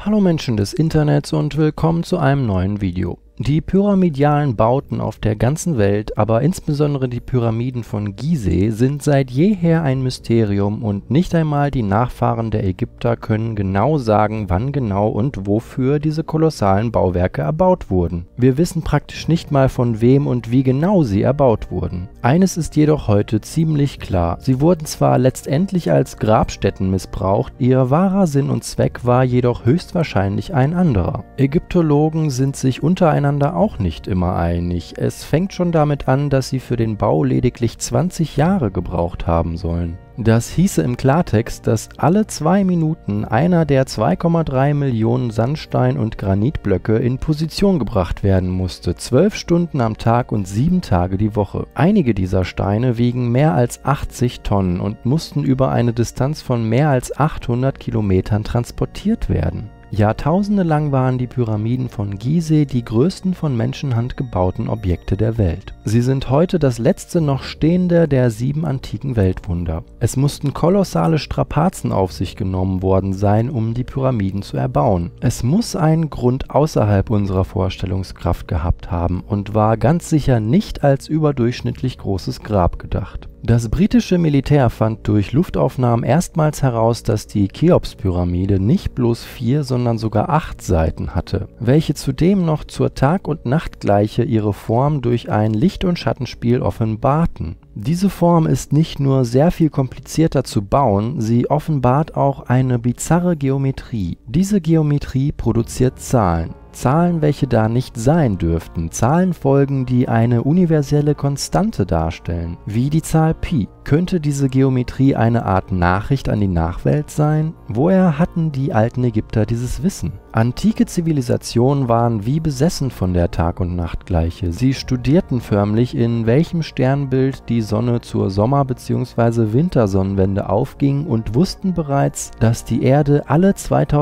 Hallo Menschen des Internets und willkommen zu einem neuen Video. Die pyramidalen Bauten auf der ganzen Welt, aber insbesondere die Pyramiden von Gizeh, sind seit jeher ein Mysterium und nicht einmal die Nachfahren der Ägypter können genau sagen, wann genau und wofür diese kolossalen Bauwerke erbaut wurden. Wir wissen praktisch nicht mal von wem und wie genau sie erbaut wurden. Eines ist jedoch heute ziemlich klar: Sie wurden zwar letztendlich als Grabstätten missbraucht, ihr wahrer Sinn und Zweck war jedoch höchstwahrscheinlich ein anderer. Ägyptologen sind sich untereinander auch nicht immer einig. Es fängt schon damit an, dass sie für den Bau lediglich 20 Jahre gebraucht haben sollen. Das hieße im Klartext, dass alle 2 Minuten einer der 2,3 Millionen Sandstein- und Granitblöcke in Position gebracht werden musste, 12 Stunden am Tag und 7 Tage die Woche. Einige dieser Steine wiegen mehr als 80 Tonnen und mussten über eine Distanz von mehr als 800 Kilometern transportiert werden. Jahrtausende lang waren die Pyramiden von Gizeh die größten von Menschenhand gebauten Objekte der Welt. Sie sind heute das letzte noch stehende der 7 antiken Weltwunder. Es mussten kolossale Strapazen auf sich genommen worden sein, um die Pyramiden zu erbauen. Es muss einen Grund außerhalb unserer Vorstellungskraft gehabt haben und war ganz sicher nicht als überdurchschnittlich großes Grab gedacht. Das britische Militär fand durch Luftaufnahmen erstmals heraus, dass die Cheops-Pyramide nicht bloß 4, sondern sogar 8 Seiten hatte, welche zudem noch zur Tag- und Nachtgleiche ihre Form durch ein Licht- und Schattenspiel offenbarten. Diese Form ist nicht nur sehr viel komplizierter zu bauen, sie offenbart auch eine bizarre Geometrie. Diese Geometrie produziert Zahlen. Zahlen, welche da nicht sein dürften, Zahlenfolgen, die eine universelle Konstante darstellen, wie die Zahl Pi. Könnte diese Geometrie eine Art Nachricht an die Nachwelt sein? Woher hatten die alten Ägypter dieses Wissen? Antike Zivilisationen waren wie besessen von der Tag- und Nachtgleiche. Sie studierten förmlich, in welchem Sternbild die Sonne zur Sommer- bzw. Wintersonnenwende aufging und wussten bereits, dass die Erde alle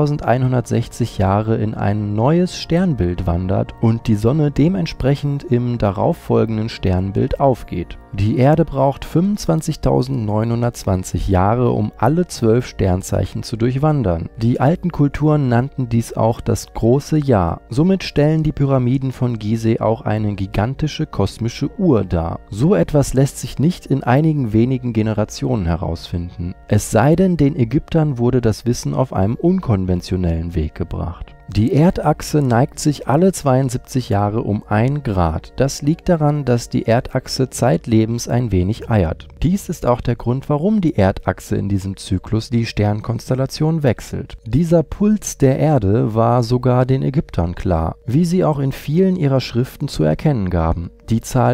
2160 Jahre in ein neues Sternbild wandert und die Sonne dementsprechend im darauffolgenden Sternbild aufgeht. Die Erde braucht 25.920 Jahre, um alle 12 Sternzeichen zu durchwandern. Die alten Kulturen nannten dies auch das große Jahr. Somit stellen die Pyramiden von Gizeh auch eine gigantische kosmische Uhr dar. So etwas lässt sich nicht in einigen wenigen Generationen herausfinden. Es sei denn, den Ägyptern wurde das Wissen auf einem unkonventionellen Weg gebracht. Die Erdachse neigt sich alle 72 Jahre um 1 Grad. Das liegt daran, dass die Erdachse zeitlebens ein wenig eiert. Dies ist auch der Grund, warum die Erdachse in diesem Zyklus die Sternkonstellation wechselt. Dieser Puls der Erde war sogar den Ägyptern klar, wie sie auch in vielen ihrer Schriften zu erkennen gaben. Die Zahl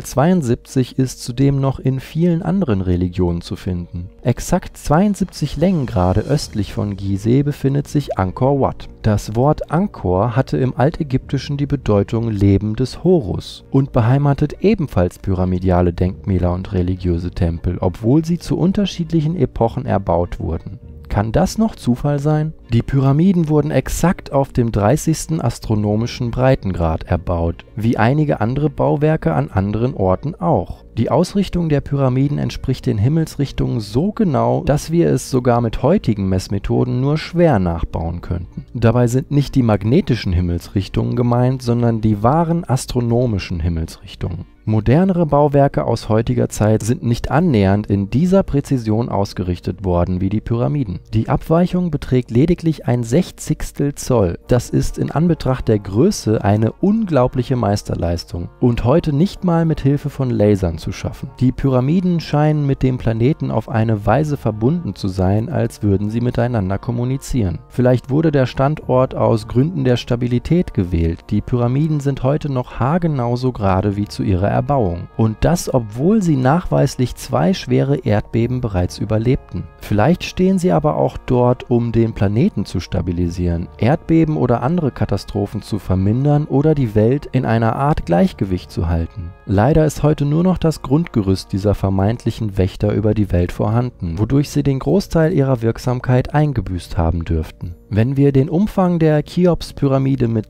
72 ist zudem noch in vielen anderen Religionen zu finden. Exakt 72 Längengrade östlich von Gizeh befindet sich Angkor Wat. Das Wort Angkor hatte im Altägyptischen die Bedeutung Leben des Horus und beheimatet ebenfalls pyramidale Denkmäler und religiöse Tempel, obwohl sie zu unterschiedlichen Epochen erbaut wurden. Kann das noch Zufall sein? Die Pyramiden wurden exakt auf dem 30. astronomischen Breitengrad erbaut, wie einige andere Bauwerke an anderen Orten auch. Die Ausrichtung der Pyramiden entspricht den Himmelsrichtungen so genau, dass wir es sogar mit heutigen Messmethoden nur schwer nachbauen könnten. Dabei sind nicht die magnetischen Himmelsrichtungen gemeint, sondern die wahren astronomischen Himmelsrichtungen. Modernere Bauwerke aus heutiger Zeit sind nicht annähernd in dieser Präzision ausgerichtet worden wie die Pyramiden. Die Abweichung beträgt lediglich ein Sechzigstel Zoll. Das ist in Anbetracht der Größe eine unglaubliche Meisterleistung und heute nicht mal mit Hilfe von Lasern zu schaffen. Die Pyramiden scheinen mit dem Planeten auf eine Weise verbunden zu sein, als würden sie miteinander kommunizieren. Vielleicht wurde der Standort aus Gründen der Stabilität gewählt. Die Pyramiden sind heute noch haargenau so gerade wie zu ihrer Erbauung. Und das, obwohl sie nachweislich 2 schwere Erdbeben bereits überlebten. Vielleicht stehen sie aber auch dort, um den Planeten zu stabilisieren, Erdbeben oder andere Katastrophen zu vermindern oder die Welt in einer Art Gleichgewicht zu halten. Leider ist heute nur noch das Grundgerüst dieser vermeintlichen Wächter über die Welt vorhanden, wodurch sie den Großteil ihrer Wirksamkeit eingebüßt haben dürften. Wenn wir den Umfang der Cheops-Pyramide mit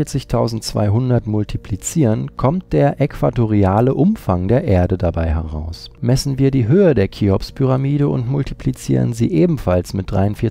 43.200 multiplizieren, kommt der äquatoriale Umfang der Erde dabei heraus. Messen wir die Höhe der Cheops-Pyramide und multiplizieren sie ebenfalls mit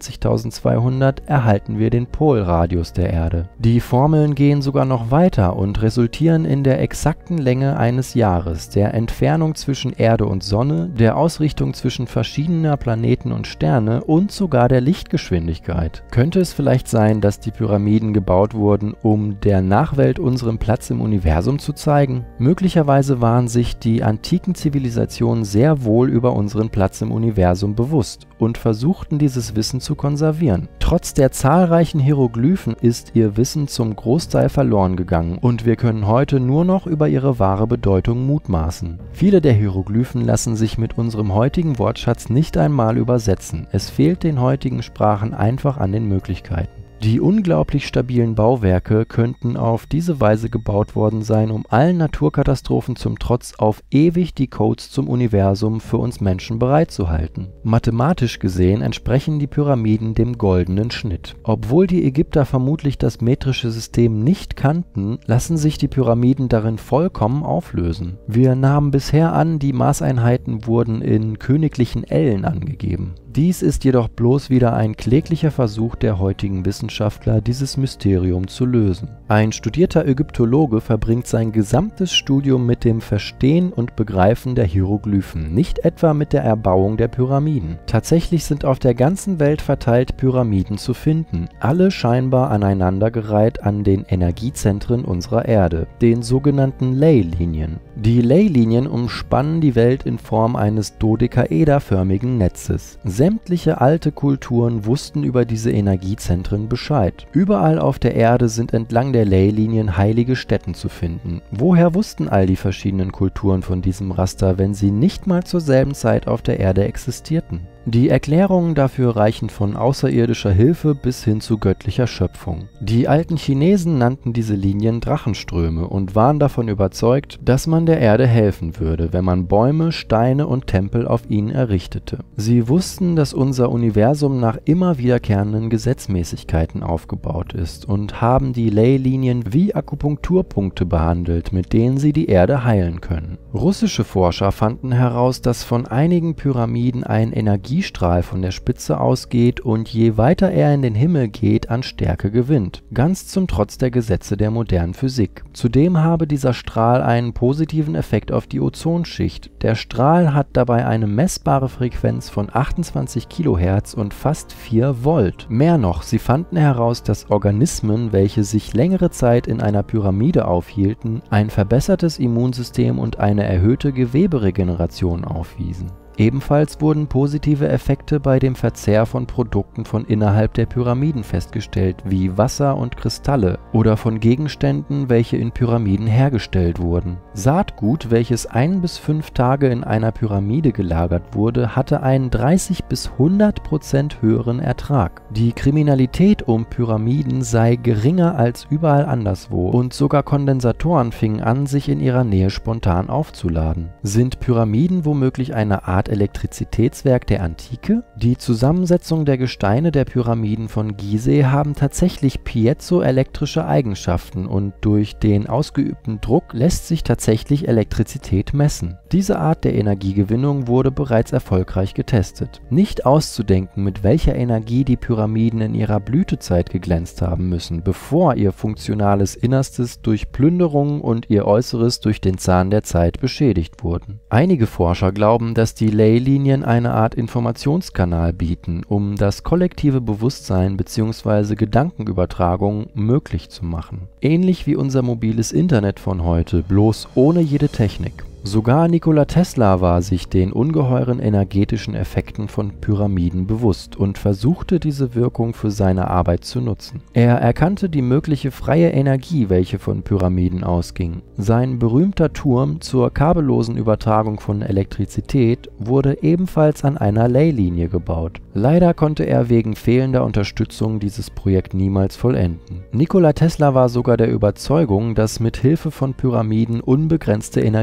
43.200, erhalten wir den Polradius der Erde. Die Formeln gehen sogar noch weiter und resultieren in der exakten Länge eines Jahres, der Entfernung zwischen Erde und Sonne, der Ausrichtung zwischen verschiedener Planeten und Sterne und sogar der Lichtgeschwindigkeit. Könnte es vielleicht sein, dass die Pyramiden gebaut wurden, um der Nachwelt unseren Platz im Universum zu zeigen? Möglicherweise waren sich die antiken Zivilisationen sehr wohl über unseren Platz im Universum bewusst und versuchten dieses Wissen zu konservieren. Trotz der zahlreichen Hieroglyphen ist ihr Wissen zum Großteil verloren gegangen und wir können heute nur noch über ihre wahre Bedeutung mutmaßen. Viele der Hieroglyphen lassen sich mit unserem heutigen Wortschatz nicht einmal übersetzen. Es fehlt den heutigen Sprachen einfach an den Möglichkeiten. Die unglaublich stabilen Bauwerke könnten auf diese Weise gebaut worden sein, um allen Naturkatastrophen zum Trotz auf ewig die Codes zum Universum für uns Menschen bereitzuhalten. Mathematisch gesehen entsprechen die Pyramiden dem goldenen Schnitt. Obwohl die Ägypter vermutlich das metrische System nicht kannten, lassen sich die Pyramiden darin vollkommen auflösen. Wir nahmen bisher an, die Maßeinheiten wurden in königlichen Ellen angegeben. Dies ist jedoch bloß wieder ein kläglicher Versuch der heutigen Wissenschaftler, dieses Mysterium zu lösen. Ein studierter Ägyptologe verbringt sein gesamtes Studium mit dem Verstehen und Begreifen der Hieroglyphen, nicht etwa mit der Erbauung der Pyramiden. Tatsächlich sind auf der ganzen Welt verteilt Pyramiden zu finden, alle scheinbar aneinandergereiht an den Energiezentren unserer Erde, den sogenannten Ley-Linien. Die Ley-Linien umspannen die Welt in Form eines dodekaederförmigen Netzes. Sämtliche alte Kulturen wussten über diese Energiezentren Bescheid. Überall auf der Erde sind entlang der Ley-Linien heilige Stätten zu finden. Woher wussten all die verschiedenen Kulturen von diesem Raster, wenn sie nicht mal zur selben Zeit auf der Erde existierten? Die Erklärungen dafür reichen von außerirdischer Hilfe bis hin zu göttlicher Schöpfung. Die alten Chinesen nannten diese Linien Drachenströme und waren davon überzeugt, dass man der Erde helfen würde, wenn man Bäume, Steine und Tempel auf ihnen errichtete. Sie wussten, dass unser Universum nach immer wiederkehrenden Gesetzmäßigkeiten aufgebaut ist und haben die Ley-Linien wie Akupunkturpunkte behandelt, mit denen sie die Erde heilen können. Russische Forscher fanden heraus, dass von einigen Pyramiden ein Energiestrahl von der Spitze ausgeht und je weiter er in den Himmel geht, an Stärke gewinnt, ganz zum Trotz der Gesetze der modernen Physik. Zudem habe dieser Strahl einen positiven Effekt auf die Ozonschicht. Der Strahl hat dabei eine messbare Frequenz von 28 kHz und fast 4 Volt. Mehr noch, sie fanden heraus, dass Organismen, welche sich längere Zeit in einer Pyramide aufhielten, ein verbessertes Immunsystem und eine erhöhte Geweberegeneration aufwiesen. Ebenfalls wurden positive Effekte bei dem Verzehr von Produkten von innerhalb der Pyramiden festgestellt, wie Wasser und Kristalle, oder von Gegenständen, welche in Pyramiden hergestellt wurden. Saatgut, welches 1 bis 5 Tage in einer Pyramide gelagert wurde, hatte einen 30 bis 100% höheren Ertrag. Die Kriminalität um Pyramiden sei geringer als überall anderswo und sogar Kondensatoren fingen an, sich in ihrer Nähe spontan aufzuladen. Sind Pyramiden womöglich eine Art Elektrizitätswerk der Antike? Die Zusammensetzung der Gesteine der Pyramiden von Gizeh haben tatsächlich piezoelektrische Eigenschaften und durch den ausgeübten Druck lässt sich tatsächlich Elektrizität messen. Diese Art der Energiegewinnung wurde bereits erfolgreich getestet. Nicht auszudenken, mit welcher Energie die Pyramiden in ihrer Blütezeit geglänzt haben müssen, bevor ihr funktionales Innerstes durch Plünderungen und ihr Äußeres durch den Zahn der Zeit beschädigt wurden. Einige Forscher glauben, dass die Ley-Linien eine Art Informationskanal bieten, um das kollektive Bewusstsein bzw. Gedankenübertragung möglich zu machen. Ähnlich wie unser mobiles Internet von heute, bloß ohne jede Technik. Sogar Nikola Tesla war sich den ungeheuren energetischen Effekten von Pyramiden bewusst und versuchte diese Wirkung für seine Arbeit zu nutzen. Er erkannte die mögliche freie Energie, welche von Pyramiden ausging. Sein berühmter Turm zur kabellosen Übertragung von Elektrizität wurde ebenfalls an einer Ley-Linie gebaut. Leider konnte er wegen fehlender Unterstützung dieses Projekt niemals vollenden. Nikola Tesla war sogar der Überzeugung, dass mit Hilfe von Pyramiden unbegrenzte Energie gewonnen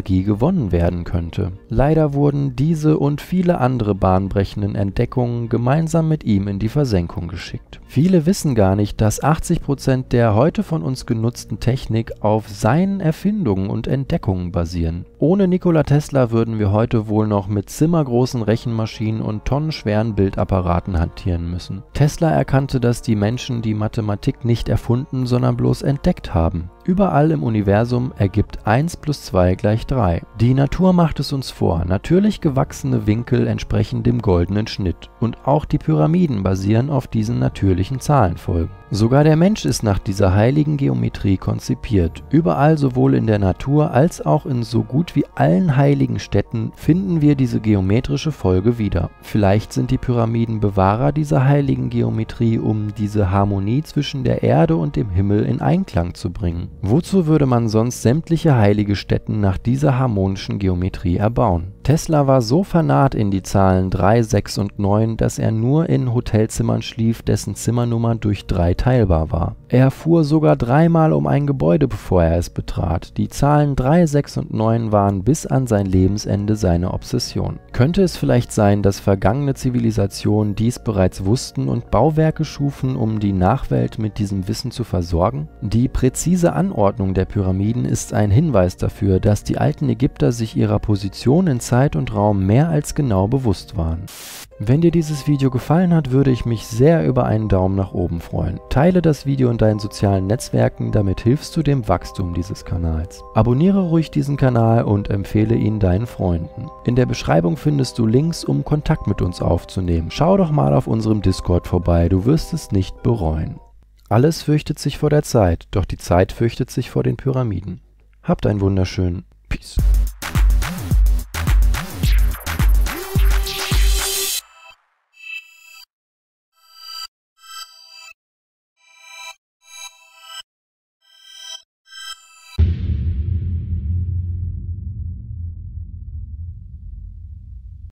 gewonnen werden könnte. Leider wurden diese und viele andere bahnbrechenden Entdeckungen gemeinsam mit ihm in die Versenkung geschickt. Viele wissen gar nicht, dass 80% der heute von uns genutzten Technik auf seinen Erfindungen und Entdeckungen basieren. Ohne Nikola Tesla würden wir heute wohl noch mit zimmergroßen Rechenmaschinen und tonnenschweren Bildapparaten hantieren müssen. Tesla erkannte, dass die Menschen die Mathematik nicht erfunden, sondern bloß entdeckt haben. Überall im Universum ergibt 1 + 2 = 3. Die Natur macht es uns vor. Natürlich gewachsene Winkel entsprechen dem goldenen Schnitt. Und auch die Pyramiden basieren auf diesen natürlichen Zahlenfolgen. Sogar der Mensch ist nach dieser heiligen Geometrie konzipiert. Überall, sowohl in der Natur als auch in so gut wie allen heiligen Städten, finden wir diese geometrische Folge wieder. Vielleicht sind die Pyramiden Bewahrer dieser heiligen Geometrie, um diese Harmonie zwischen der Erde und dem Himmel in Einklang zu bringen. Wozu würde man sonst sämtliche heilige Stätten nach dieser harmonischen Geometrie erbauen? Tesla war so vernarrt in die Zahlen 3, 6 und 9, dass er nur in Hotelzimmern schlief, dessen Zimmernummer durch 3 teilbar war. Er fuhr sogar 3-mal um ein Gebäude, bevor er es betrat. Die Zahlen 3, 6 und 9 waren bis an sein Lebensende seine Obsession. Könnte es vielleicht sein, dass vergangene Zivilisationen dies bereits wussten und Bauwerke schufen, um die Nachwelt mit diesem Wissen zu versorgen? Die präzise Anordnung der Pyramiden ist ein Hinweis dafür, dass die alten Ägypter sich ihrer Position in Zeit und Raum mehr als genau bewusst waren. Wenn dir dieses Video gefallen hat, würde ich mich sehr über einen Daumen nach oben freuen. Teile das Video in deinen sozialen Netzwerken, damit hilfst du dem Wachstum dieses Kanals. Abonniere ruhig diesen Kanal und empfehle ihn deinen Freunden. In der Beschreibung findest du Links, um Kontakt mit uns aufzunehmen. Schau doch mal auf unserem Discord vorbei, du wirst es nicht bereuen. Alles fürchtet sich vor der Zeit, doch die Zeit fürchtet sich vor den Pyramiden. Habt einen wunderschönen Peace.